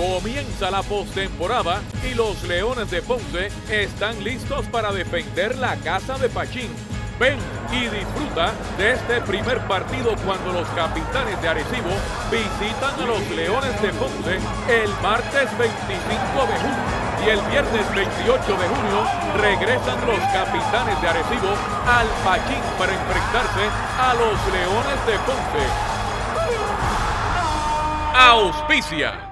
Comienza la postemporada y los Leones de Ponce están listos para defender la casa de Pachín. Ven y disfruta de este primer partido cuando los Capitanes de Arecibo visitan a los Leones de Ponce el martes 25 de junio y el viernes 28 de junio regresan los Capitanes de Arecibo al Pachín para enfrentarse a los Leones de Ponce. Auspicia